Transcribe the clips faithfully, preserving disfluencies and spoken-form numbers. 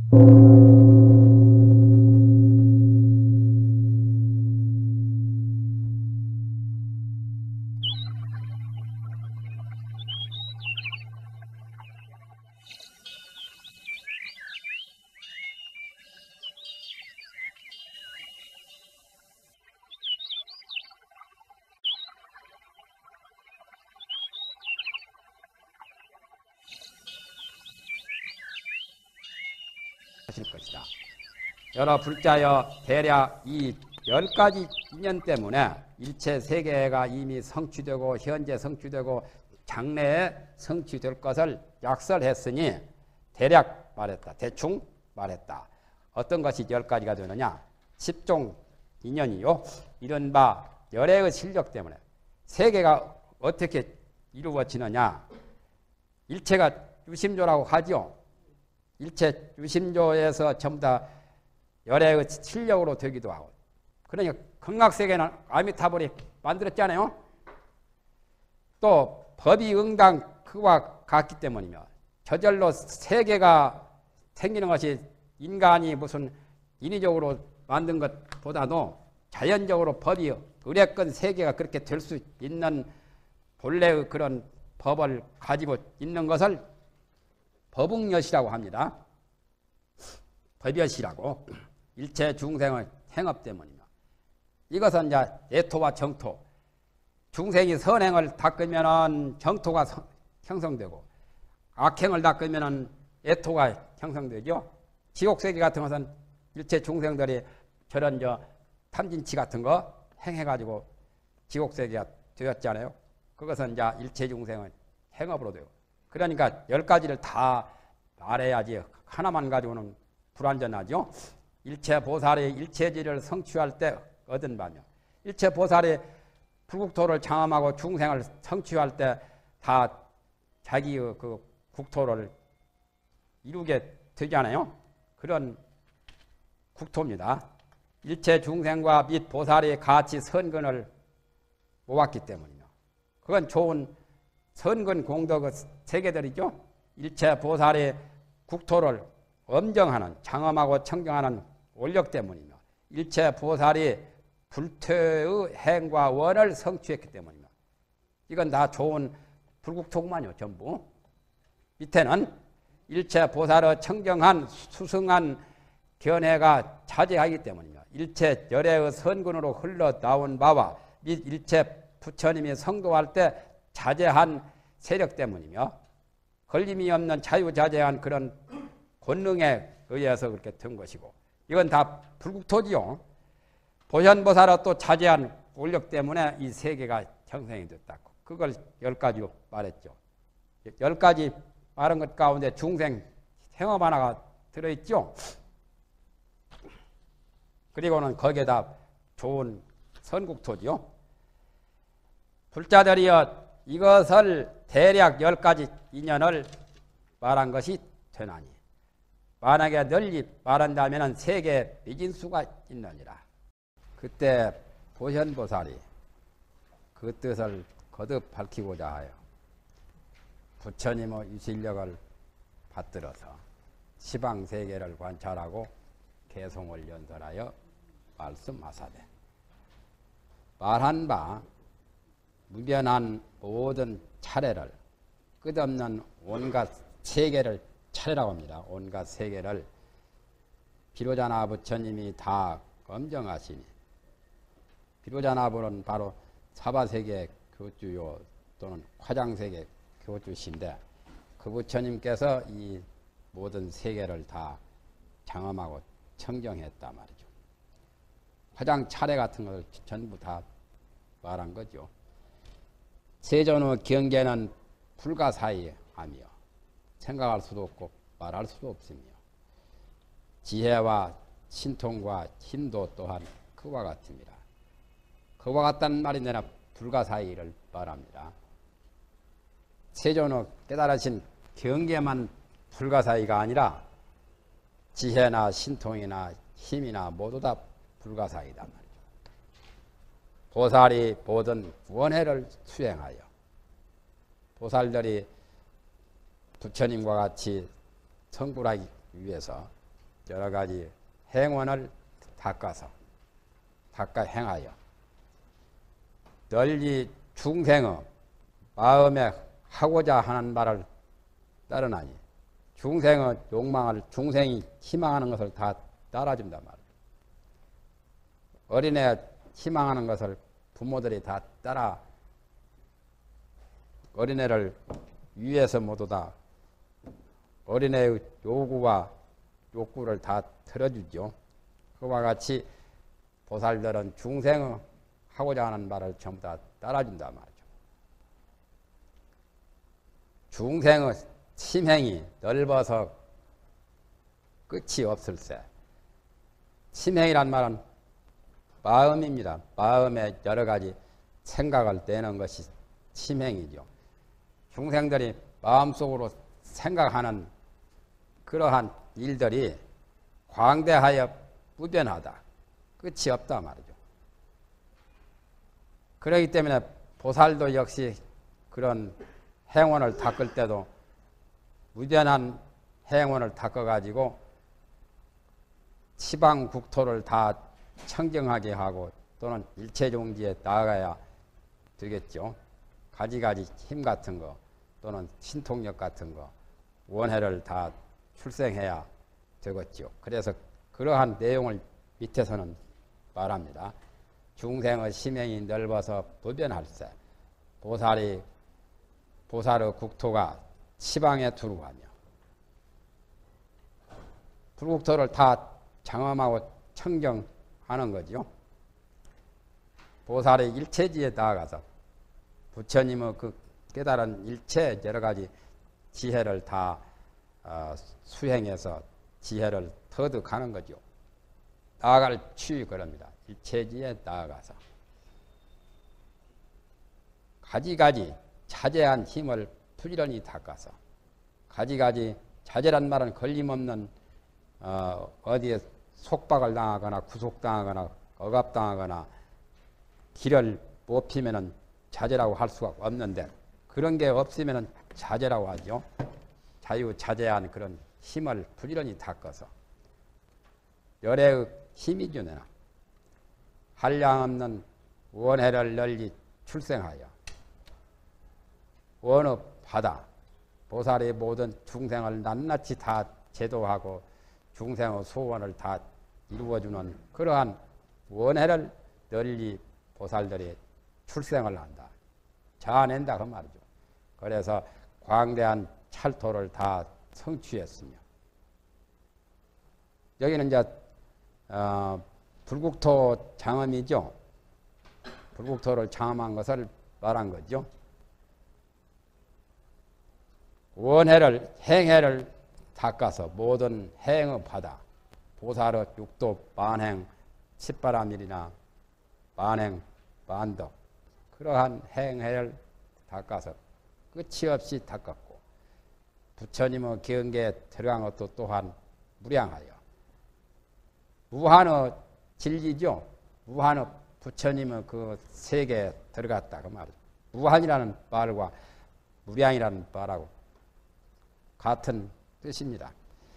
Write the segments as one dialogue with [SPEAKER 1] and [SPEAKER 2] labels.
[SPEAKER 1] 하실 것이다. 여러 불자여 대략 이 열 가지 인연 때문에 일체 세계가 이미 성취되고 현재 성취되고 장래에 성취될 것을 약설했으니 대략 말했다. 대충 말했다. 어떤 것이 열 가지가 되느냐? 십종 인연이요. 이른바 열애의 실력 때문에 세계가 어떻게 이루어지느냐? 일체가 유심조라고 하죠. 일체 유심조에서 전부 다 열애의 실력으로 되기도 하고, 그러니까 극락세계는 아미타불이 만들었잖아요. 또 법이 응당 그와 같기 때문이며, 저절로 세계가 생기는 것이 인간이 무슨 인위적으로 만든 것보다도 자연적으로 법이 의뢰권 세계가 그렇게 될 수 있는 본래의 그런 법을 가지고 있는 것을 법응여시라고 합니다. 법여시라고. 일체 중생의 행업 때문이며, 이것은 이제 예토와 정토, 중생이 선행을 닦으면 정토가 성, 형성되고 악행을 닦으면 예토가 형성되죠. 지옥세계 같은 것은 일체 중생들이 저런 저 탐진치 같은 거 행해가지고 지옥세계가 되었잖아요. 그것은 이제 일체 중생의 행업으로 되고, 그러니까 열 가지를 다 말해야지 하나만 가지고는 불완전하죠. 일체 보살이 일체지를 성취할 때 얻은 바며, 일체 보살이 불국토를 장엄하고 중생을 성취할 때 다 자기의 그 국토를 이루게 되잖아요. 그런 국토입니다. 일체 중생과 및 보살이 같이 선근을 모았기 때문이며, 그건 좋은 선근 공덕의 세계들이죠. 일체 보살이 국토를 엄정하는, 장엄하고 청정하는 원력 때문이며, 일체 보살이 불퇴의 행과 원을 성취했기 때문이며, 이건 다 좋은 불국토구만요. 전부. 밑에는 일체 보살의 청정한 수승한 견해가 차지하기 때문이며, 일체 열애의 선근으로 흘러나온 바와 및 일체 부처님이 성도할 때 자제한 세력 때문이며, 걸림이 없는 자유자재한 그런 권능에 의해서 그렇게 된 것이고, 이건 다 불국토지요. 보현보살은 또 자제한 원력 때문에 이 세계가 형성이 됐다고. 그걸 열 가지로 말했죠. 열 가지 말한 것 가운데 중생 행업 하나가 들어있죠. 그리고는 거기에다 좋은 선국토지요. 불자들이여 이것을 대략 열 가지 인연을 말한 것이 되나니, 만약에 널리 말한다면 세계 미진수가 있느니라. 그때 보현보살이 그 뜻을 거듭 밝히고자 하여 부처님의 유실력을 받들어서 시방세계를 관찰하고 개송을 연설하여 말씀하사되, 말한 바 무변한 모든 차례를, 끝없는 온갖 세계를 차례라고 합니다. 온갖 세계를 비로자나 부처님이 다 검정하시니, 비로자나부는 바로 사바세계 교주요 또는 화장세계 교주신데, 그 부처님께서 이 모든 세계를 다 장엄하고 청정했단 말이죠. 화장 차례 같은 걸 전부 다 말한 거죠. 세존의 경계는 불가사의하며 생각할 수도 없고 말할 수도 없으며, 지혜와 신통과 힘도 또한 그와 같습니다. 그와 같다는 말이 내나 불가사의를 말합니다. 세존의 깨달으신 경계만 불가사의가 아니라 지혜나 신통이나 힘이나 모두 다 불가사의다 말이죠. 보살이 모든 원해를 수행하여, 보살들이 부처님과 같이 성불하기 위해서 여러 가지 행원을 닦아서 닦아 행하여 널리 중생의 마음에 하고자 하는 말을 따르나니 중생의 욕망을 중생이 희망하는 것을 다 따라준단 말이에요. 어린애 희망하는 것을 부모들이 다 따라 어린애를 위해서 모두 다 어린애의 요구와 욕구를 다 들어주죠. 그와 같이 보살들은 중생의 하고자 하는 말을 전부 다 따라준단 말이죠. 중생의 심행이 넓어서 끝이 없을세. 심행이란 말은 마음입니다. 마음에 여러 가지 생각을 내는 것이 심행이죠. 중생들이 마음속으로 생각하는 그러한 일들이 광대하여 무변하다. 끝이 없다 말이죠. 그렇기 때문에 보살도 역시 그런 행원을 닦을 때도 무변한 행원을 닦아가지고 치방 국토를 다 청정하게 하고 또는 일체종지에 나아가야 되겠죠. 가지가지 힘 같은 거 또는 신통력 같은 거 원해를 다 출생해야 되겠죠. 그래서 그러한 내용을 밑에서는 말합니다. 중생의 심행이 넓어서 무변할세. 보살이 보살의 국토가 치방에 두루하며 불국토를 다 장엄하고 청정하는 거죠. 보살의 일체지에 나아가서 부처님의 그 깨달은 일체 여러 가지 지혜를 다 어, 수행해서 지혜를 터득하는 거죠. 나아갈 취유 그럽니다. 일체지에 나아가서 가지가지 자제한 힘을 부지런히 닦아서 가지가지 자제란 말은 걸림없는 어, 어디에 속박을 당하거나 구속당하거나 억압당하거나 길을 못 피면은 자제라고 할 수가 없는데 그런 게 없으면은 자제라고 하죠. 자유자재한 그런 힘을 부지런히 닦아서 열애의 힘이 주나 한량없는 원해를 널리 출생하여 어느 바다 보살의 모든 중생을 낱낱이 다 제도하고 중생의 소원을 다 이루어주는 그러한 원해를 널리 보살들이 출생을 한다. 자아낸다 그 말이죠. 그래서 광대한 찰토를 다 성취했으며 여기는 이제 어, 불국토 장엄이죠. 불국토를 장엄한 것을 말한 거죠. 원해를 행해를 닦아서 모든 행의 바다 보살의 육도 만행 십바라밀이나 만행 만덕 그러한 행해를 닦아서 끝이 없이 닦았고 부처님의 경계에 들어간 것도 또한 무량하여 무한의 진리죠. 무한의 부처님의 그 세계에 들어갔다 그 말이죠. 무한이라는 말과 무량이라는 말하고 같은 뜻입니다.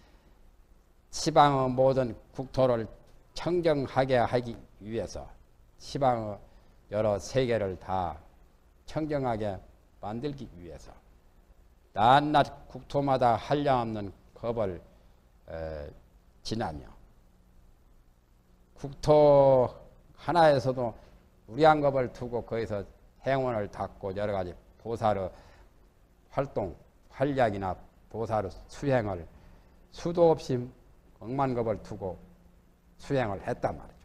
[SPEAKER 1] 시방의 모든 국토를 청정하게 하기 위해서 시방의 여러 세계를 다 청정하게 만들기 위해서 낱낱 국토마다 한량없는 겁을 에, 지나며 국토 하나에서도 무리한 겁을 두고 거기서 행원을 닦고 여러 가지 보살의 활동, 활약이나 보살의 수행을 수도 없이 억만 겁을 두고 수행을 했단 말이죠.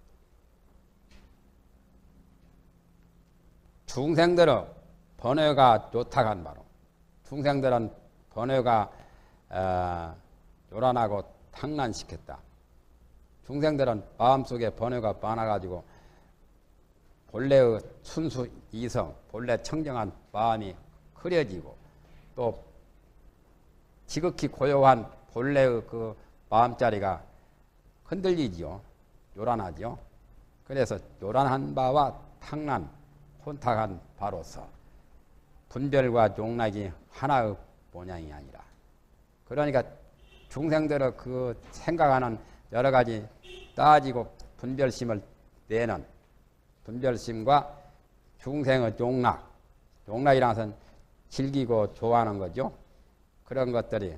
[SPEAKER 1] 중생들의 번뇌가 요탁한 바로 중생들은 번뇌가 어, 요란하고 탕난시켰다. 중생들은 마음속에 번뇌가 많아가지고 본래의 순수 이성, 본래 청정한 마음이 흐려지고 또 지극히 고요한 본래의 그 마음자리가 흔들리지요. 요란하죠. 그래서 요란한 바와 탕난, 혼탁한 바로서 분별과 용락이 하나의 모양이 아니라 그러니까 중생들의 그 생각하는 여러 가지 따지고 분별심을 내는 분별심과 중생의 용락, 용락이라는 것은 즐기고 좋아하는 거죠. 그런 것들이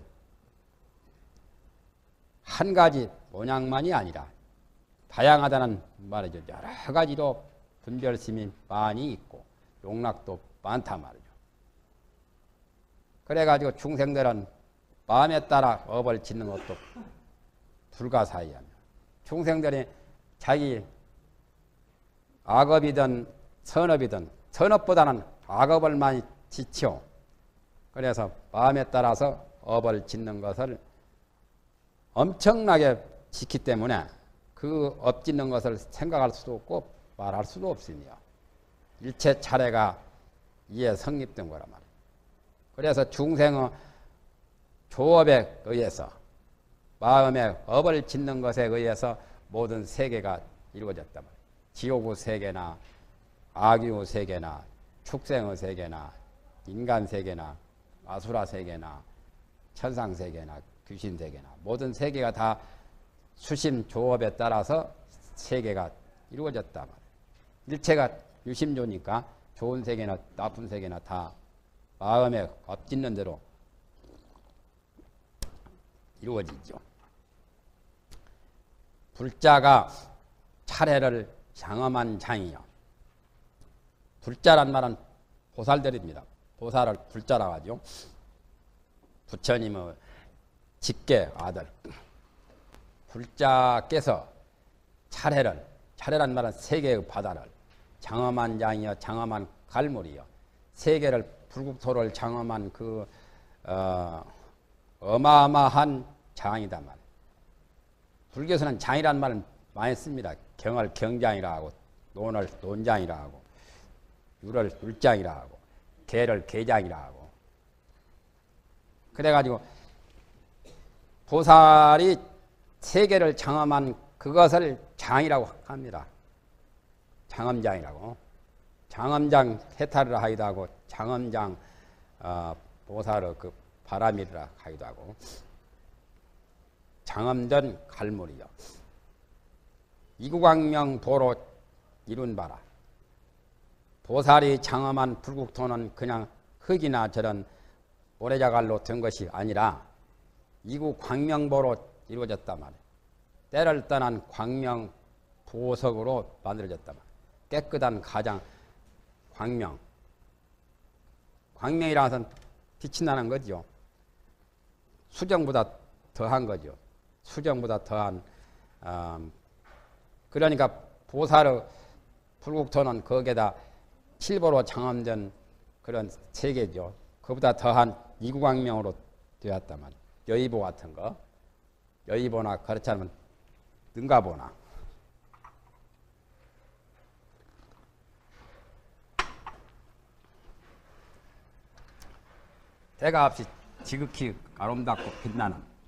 [SPEAKER 1] 한 가지 모양만이 아니라 다양하다는 말이죠. 여러 가지로 분별심이 많이 있고 용락도 많단 말이죠. 그래가지고 중생들은 마음에 따라 업을 짓는 것도 불가사의하며 중생들이 자기 악업이든 선업이든 선업보다는 악업을 많이 짓죠. 그래서 마음에 따라서 업을 짓는 것을 엄청나게 짓기 때문에 그 업 짓는 것을 생각할 수도 없고 말할 수도 없으며 일체 차례가 이에 성립된 거란 말이에요. 그래서 중생의 조업에 의해서 마음의 업을 짓는 것에 의해서 모든 세계가 이루어졌단 말이에요. 지옥의 세계나 악유의 세계나 축생의 세계나 인간 세계나 아수라 세계나 천상 세계나 귀신 세계나 모든 세계가 다 수심 조업에 따라서 세계가 이루어졌단 말이에요. 일체가 유심조니까 좋은 세계나 나쁜 세계나 다 마음에 엎짓는 대로 이루어지죠. 불자가 차례를 장엄한 장이요. 불자란 말은 보살들입니다. 보살을 불자라고 하죠. 부처님의 직계 아들. 불자께서 차례를, 차례란 말은 세계의 바다를 장엄한 장이요, 장엄한 갈물이요. 세계를 불국토를 장엄한 그 어, 어마어마한 장이다 말. 불교에서는 장이란 말을 많이 씁니다. 경을 경장이라 하고, 논을 논장이라 하고, 율을 율장이라 하고, 개를 개장이라 하고. 그래가지고 보살이 세계를 장엄한 그것을 장이라고 합니다. 장엄장이라고. 장엄장 해탈을 하기도 하고, 장엄장 어, 보살의 그 바람이라 하기도 하고, 장엄전 갈물이요. 이구광명 도로 이룬 바라. 보살이 장엄한 불국토는 그냥 흙이나 저런 모래자갈로 된 것이 아니라 이구광명보로 이루어졌단 말이에요. 때를 떠난 광명 보석으로 만들어졌단 말이에요. 깨끗한 가장 광명. 광명이라는 것은 빛이 나는 거죠. 수정보다 더한 거죠. 수정보다 더한 음, 그러니까 보살의 불국토는 거기에다 칠보로 장엄된 그런 세계죠. 그보다 더한 이구광명으로 되었단 말이에요. 여의보 같은 거. 여의보나 그렇지 않으면 능가보나. 때가 없이 지극히 아름답고 빛나는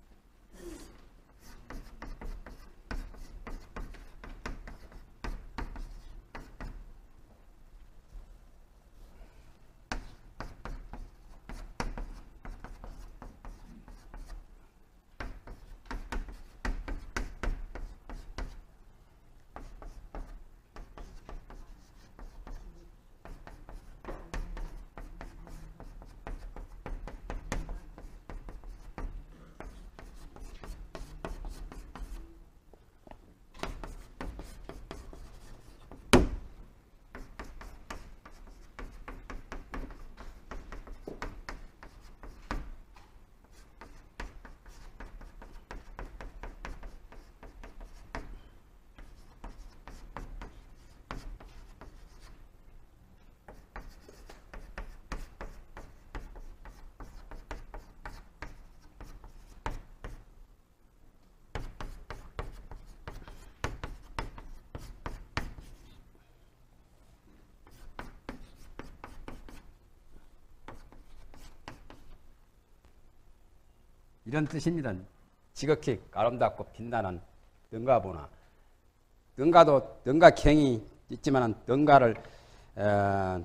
[SPEAKER 1] 이런 뜻입니다. 지극히 아름답고 빛나는 능가보나. 능가도 능가경이 있지만 능가를 에,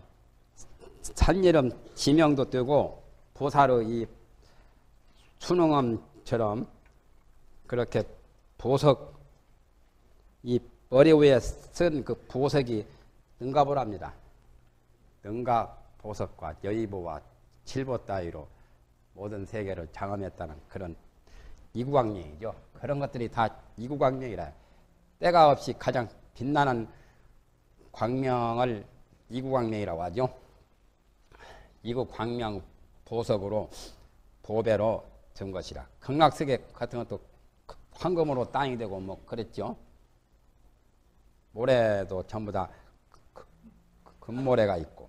[SPEAKER 1] 산이름 지명도 되고 보살의 이 수능음 이것처럼 그렇게 보석, 이 머리 위에 쓴 그 보석이 능갑을 능갑 보석과 여의보와 칠보 따위로 모든 세계를 장엄했다는 그런 이구광명이죠. 그런 것들이 다 이구광명이라 때가 없이 가장 빛나는 광명을 이구광명이라고 하죠. 이구광명 보석으로 보배로 된 것이라. 극락세계 같은 것도 황금으로 땅이 되고 뭐 그랬죠. 모래도 전부 다 금모래가 있고.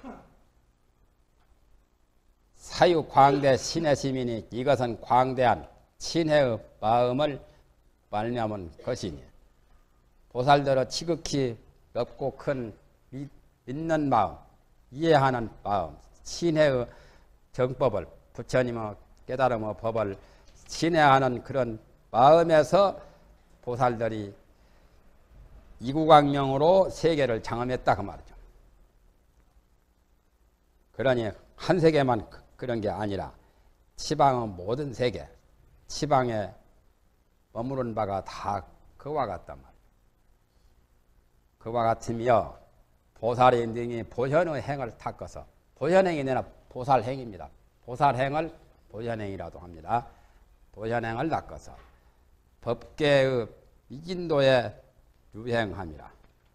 [SPEAKER 1] 사유 광대 신의 시민이 이것은 광대한 신의 마음을 말미암은 것이니 보살들의 지극히 넓고 큰 믿는 마음, 이해하는 마음, 신의 정법을 부처님의 깨달음의 법을 신뢰하는 그런 마음에서 보살들이 이구광명으로 세계를 장엄했다 그 말이죠. 그러니 한 세계만 그런 게 아니라 지방의 모든 세계, 지방에 머무른 바가 다 그와 같단 말이에요. 그와 같으며 보살이 능히 보현의 행을 닦아서, 보현행이 아니라 보살행입니다. 보살행을 보현행이라도 합니다. 보현행을 닦아서 법계의 미진도에 유행함이라.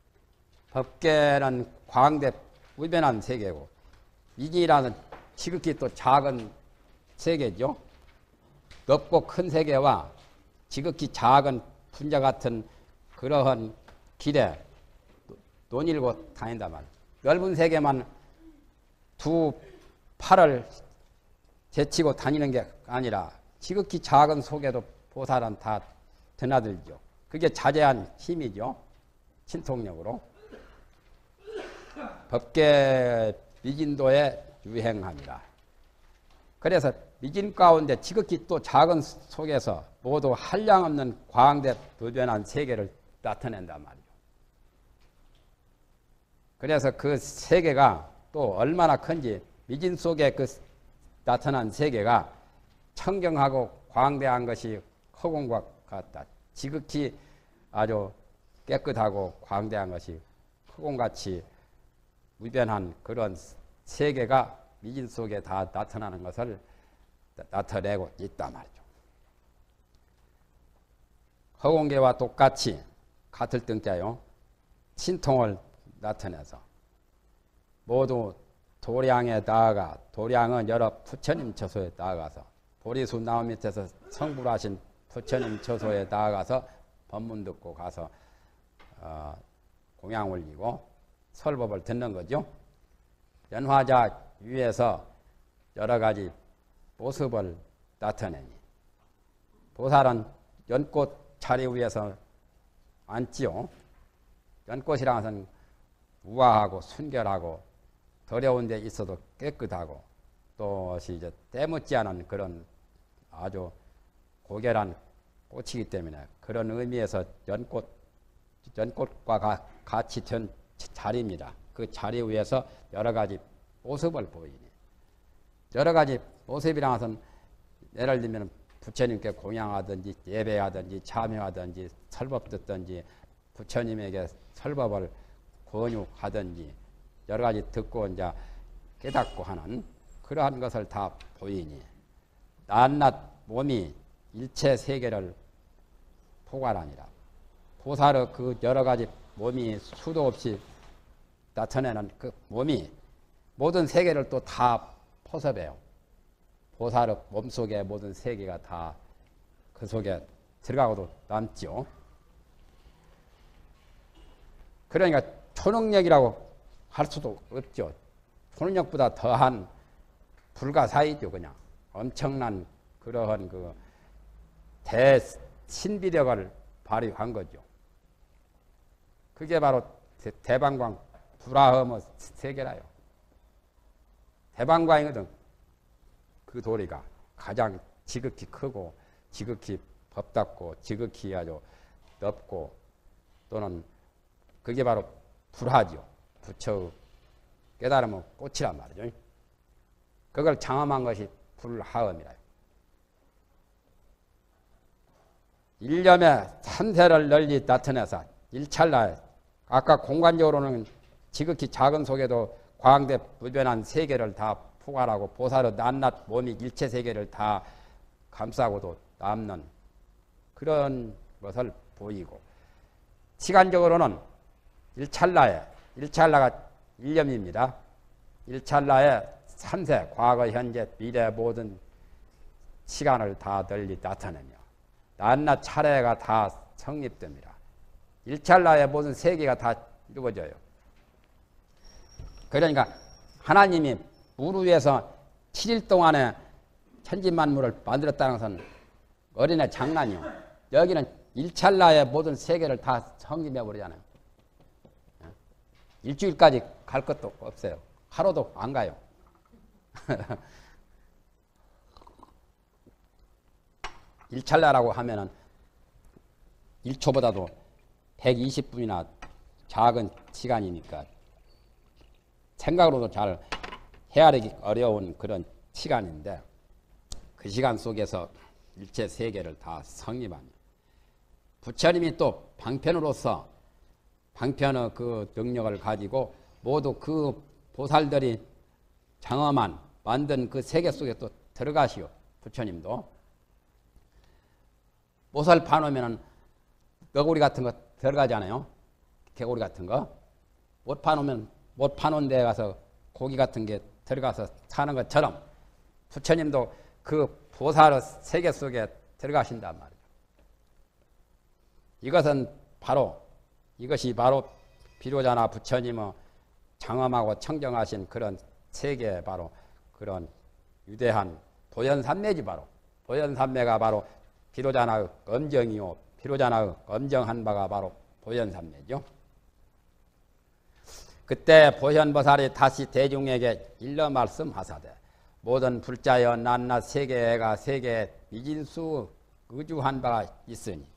[SPEAKER 1] 법계는 광대 무변한 세계고 미진이라는 지극히 또 작은 세계죠. 넓고 큰 세계와 지극히 작은 분자 같은 그러한 길에 논일고 다닌단 말이에요. 넓은 세계만 두 팔을 제치고 다니는 게 아니라 지극히 작은 속에도 보살은 다 드나들죠. 그게 자제한 힘이죠. 신통력으로. 법계 미진도에 유행합니다. 그래서 미진 가운데 지극히 또 작은 속에서 모두 한량없는 광대 불변한 세계를 나타낸단 말이죠. 그래서 그 세계가 또 얼마나 큰지 미진 속에 그 나타난 세계가 청정하고 광대한 것이 허공과 같다. 지극히 아주 깨끗하고 광대한 것이 허공같이 무변한 그런 세계가 미진 속에 다 나타나는 것을 나타내고 있단 말이죠. 허공계와 똑같이 같을 등자요. 신통을 나타내서 모두 도량에 나아가, 도량은 여러 부처님 처소에 나아가서 보리수 나무 밑에서 성불하신 부처님 처소에 나아가서 법문 듣고 가서 어, 공양 올리고 설법을 듣는 거죠. 연화자 위에서 여러 가지 모습을 나타내니 보살은 연꽃 자리 위에서 앉지요. 연꽃이라는 것은 우아하고 순결하고 더러운 데 있어도 깨끗하고 또 이제 때묻지 않은 그런 아주 고결한 꽃이기 때문에 그런 의미에서 연꽃, 연꽃과 같이 된 자리입니다. 그 자리 위에서 여러 가지 모습을 보이니 여러 가지 모습이라는 것은 예를 들면 부처님께 공양하든지 예배하든지 참여하든지 설법 듣든지 부처님에게 설법을 권유하든지 여러 가지 듣고 이제 깨닫고 하는 그러한 것을 다 보이니 낱낱 몸이 일체 세계를 포괄하니라. 보살의 그 여러 가지 몸이 수도 없이 나타내는 그 몸이 모든 세계를 또 다 포섭해요. 보살의 몸속에 모든 세계가 다 그 속에 들어가고도 남죠. 그러니까 초능력이라고 할 수도 없죠. 초능력보다 더한 불가사의죠. 그냥 엄청난 그러한 그 대신비력을 발휘한 거죠. 그게 바로 대방광 불화엄의 세계라요. 대방광이거든. 그 도리가 가장 지극히 크고 지극히 법답고 지극히 아주 넓고 또는 그게 바로 불화죠. 부처의 깨달음의 꽃이란 말이죠. 그걸 장엄한 것이 불화엄이라요. 일념의 삼세를 널리 나타내서 일찰나에 아까 공간적으로는 지극히 작은 속에도 광대 무변한 세계를 다 포괄하고 보살의 낱낱 몸이 일체 세계를 다 감싸고도 남는 그런 것을 보이고, 시간적으로는 일찰나에, 일찰나가 일념입니다. 일찰나에 삼세, 과거, 현재, 미래 모든 시간을 다 널리 나타내며 낱낱 차례가 다 성립됩니다. 일찰나에 모든 세계가 다 이루어져요. 그러니까 하나님이 물 위에서 칠 일 동안에 천지만물을 만들었다는 것은 어린애 장난이요. 여기는 일찰나에 모든 세계를 다 성립해 버리잖아요. 일주일까지 갈 것도 없어요. 하루도 안 가요. 일찰나라고 하면은 일 초보다도 백이십 분이나 작은 시간이니까 생각으로도 잘 헤아리기 어려운 그런 시간인데, 그 시간 속에서 일체 세계를 다 성립합니다. 부처님이 또 방편으로서 방편의 그 능력을 가지고 모두 그 보살들이 장엄한 만든 그 세계 속에 또 들어가시오. 부처님도 보살 파놓으면은 너구리 같은 거 들어가잖아요. 개구리 같은 거. 못 파놓으면 못 파놓은 데 가서 고기 같은 게 들어가서 사는 것처럼 부처님도 그 보살의 세계 속에 들어가신단 말이에요. 이것은 바로 이것이 바로 비로자나 부처님의 장엄하고 청정하신 그런 세계, 바로 그런 위대한 보현삼매지. 바로 보현삼매가 바로 비로자나의 엄정이요, 비로자나의 엄정한 바가 바로 보현삼매죠. 그때 보현보살이 다시 대중에게 일러 말씀하사되, 모든 불자여 낱낱 세계가 세계에 미진수 의주한 바가 있으니.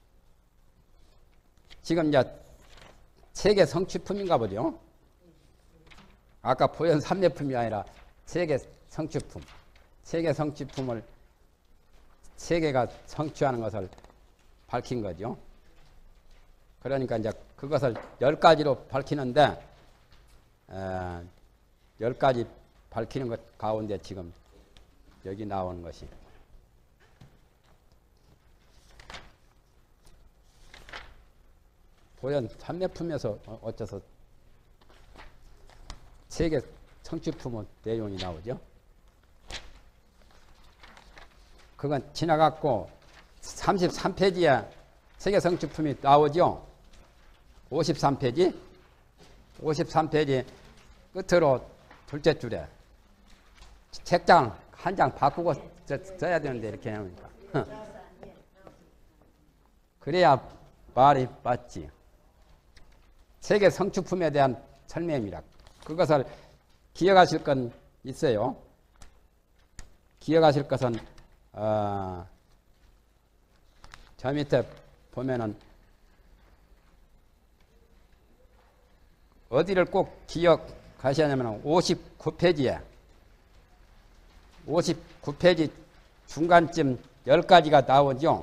[SPEAKER 1] 지금 이제 세계 성취품인가 보죠. 아까 보현 삼매품이 아니라 세계 성취품. 세계 성취품을 세계가 성취하는 것을 밝힌 거죠. 그러니까 이제 그것을 열 가지로 밝히는데, 에, 열 가지 밝히는 것 가운데 지금 여기 나오는 것이 보현 삼매품에서 어째서 세계 성취품의 내용이 나오죠. 그건 지나갔고 삼십삼 페이지에 세계 성취품이 나오죠. 오십삼 페이지 오십삼 페이지 끝으로 둘째 줄에 책장 한 장 바꾸고 써야 되는데 이렇게 해놓으니까 그래야 말이 맞지. 세계 성취품에 대한 설명입니다. 그것을 기억하실 건 있어요. 기억하실 것은 어, 저 밑에 보면은 어디를 꼭 기억하셔야 하냐면 오십구 페이지에 오십구 페이지 중간쯤 열 가지가 나오죠.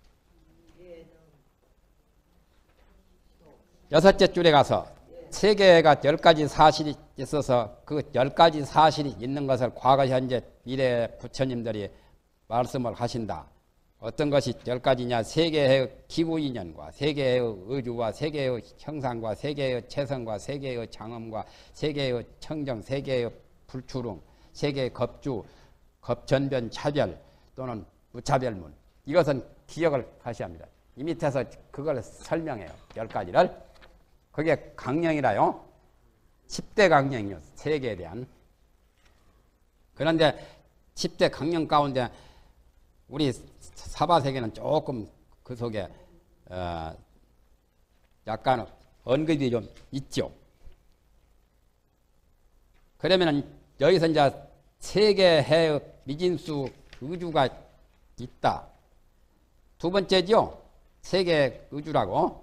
[SPEAKER 1] 여섯째 줄에 가서 세계가 열 가지 사실이 있어서 그 열 가지 사실이 있는 것을 과거, 현재, 미래 부처님들이 말씀을 하신다. 어떤 것이 열 가지냐? 세계의 기구인연과 세계의 의주와 세계의 형상과 세계의 체성과 세계의 장엄과 세계의 청정, 세계의 불추름, 세계의 겁주, 겁전변, 차별 또는 무차별문. 이것은 기억을 하셔야 합니다. 이 밑에서 그걸 설명해요. 열 가지를. 그게 강령이라요. 십 대 강령이요. 세계에 대한. 그런데 십 대 강령 가운데 우리 사바세계는 조금 그 속에 어 약간 언급이 좀 있죠. 그러면은 여기서 이제 세계의 미진수 의주가 있다. 두 번째죠. 세계 의주라고.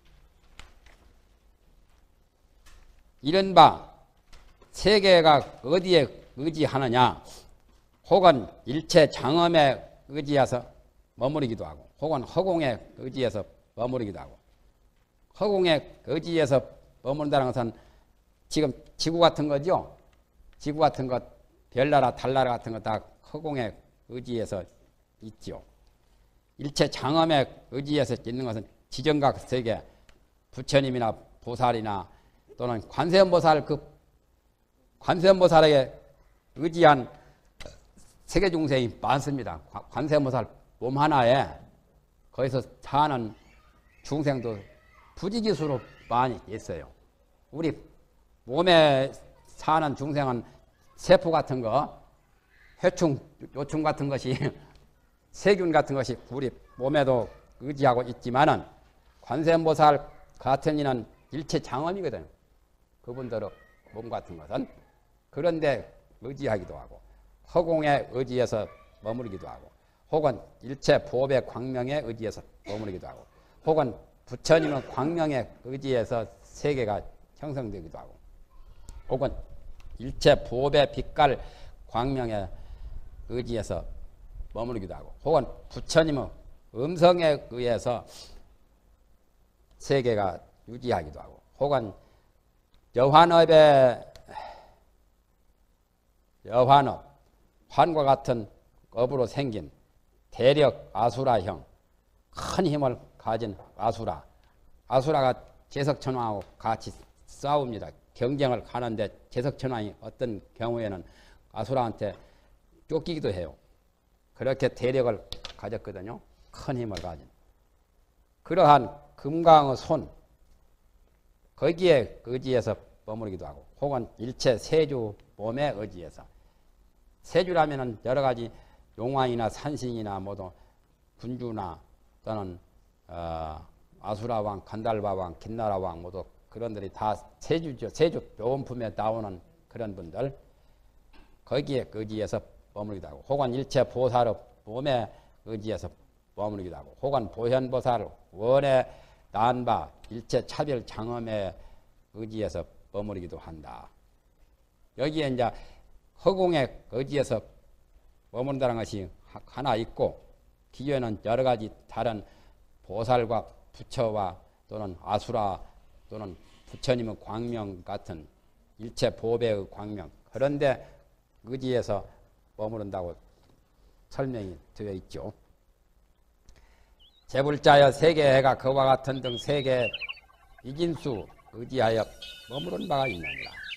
[SPEAKER 1] 이른바 세계가 어디에 의지하느냐, 혹은 일체 장엄에 의지해서 머무르기도 하고, 혹은 허공에 의지해서 머무르기도 하고, 허공에 의지해서 머무른다는 것은 지금 지구 같은 거죠. 지구 같은 것, 별나라, 달나라 같은 거 다 허공에 의지해서 있죠. 일체 장엄에 의지해서 있는 것은 지정각 세계, 부처님이나 보살이나 또는 관세음보살, 그 관세음보살에게 의지한 세계 중생이 많습니다. 관세음보살 몸 하나에 거기서 사는 중생도 부지기수로 많이 있어요. 우리 몸에 사는 중생은 세포 같은 거, 회충, 요충 같은 것이, 세균 같은 것이 우리 몸에도 의지하고 있지만은 관세음보살 같은 이는 일체 장엄이거든. 그분들의 몸 같은 것은. 그런데 의지하기도 하고, 허공에 의지해서 머무르기도 하고, 혹은 일체 보배 광명에 의지해서 머무르기도 하고, 혹은 부처님의 광명에 의지해서 세계가 형성되기도 하고, 혹은 일체 보배 빛깔 광명에 의지해서 머무르기도 하고, 혹은 부처님의 음성에 의해서 세계가 유지하기도 하고, 혹은 여환업의 여환업, 환과 같은 업으로 생긴 대력 아수라형, 큰 힘을 가진 아수라, 아수라가 제석천왕하고 같이 싸웁니다. 경쟁을 하는데 제석천왕이 어떤 경우에는 아수라한테 쫓기기도 해요. 그렇게 대력을 가졌거든요. 큰 힘을 가진. 그러한 금강의 손, 거기에 의지해서 머무르기도 하고, 혹은 일체 세주 몸에 의지해서. 세주라면은 여러 가지 용왕이나 산신이나 모두 군주나 또는 어, 아수라왕, 간달바왕, 긴나라왕 모두 그런들이 다 세주죠. 세주 묘원품에 나오는 그런 분들, 거기에 의지해서 머무르기도 하고, 혹은 일체 보살의 몸에 의지해서 머무르기도 하고, 혹은 보현보살 원의 난바 일체 차별 장엄에 의지해서 머무르기도 한다. 여기에 이제 허공에 의지해서 머무른다는 것이 하나 있고, 기존에는 여러 가지 다른 보살과 부처와 또는 아수라 또는 부처님의 광명 같은 일체 보배의 광명, 그런데 의지해서 머무른다고 설명이 되어 있죠. 재불자여 세계해가 그와 같은 등 세계 이진수 의지하여 머무른 바가 있느니라.